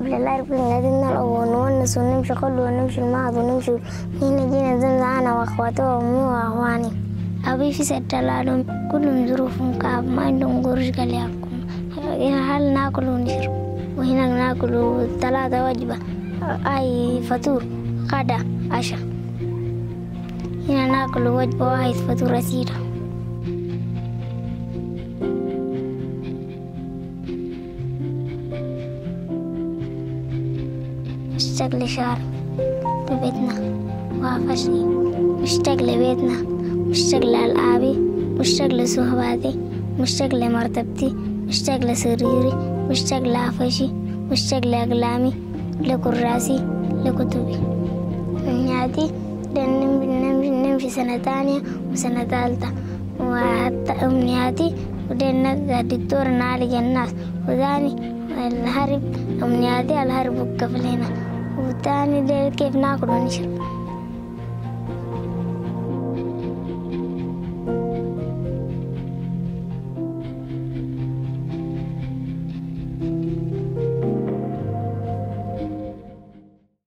قبل الأربع نادينا الأول ونونس ونمشي خلو ونمشي الماضي ونمشي هنا جينا زمزم أنا وأخواتي وأمي وأخواني. أبي في ستة لهم كلهم ظروفهم كعب ما عندهم قرش قال ياكم. هنا هل ناكل ونشرب وهنا ناكل 3 وجبة أي فطور غدا عشاء. هنا ناكل وجبة واحد فطور أسيرة. مشتاق لشعري ببيتنا وعفشي، مشتاق لبيتنا، مشتاق لألعابي، مشتاق لصحباتي، مشتاق لمرتبتي، مشتاق لسريري، مشتاق لعفشي، مشتاق لأقلامي، لكراسي، لكتبي. أمنياتي نمشي سنة تانية وسنة ثالثة، وحتى أمنياتي ودينا الدكتور نعالج الناس، وثاني الهرب أمنياتي الهرب والقفل هنا، وتاني كيف ناكل ونشرب.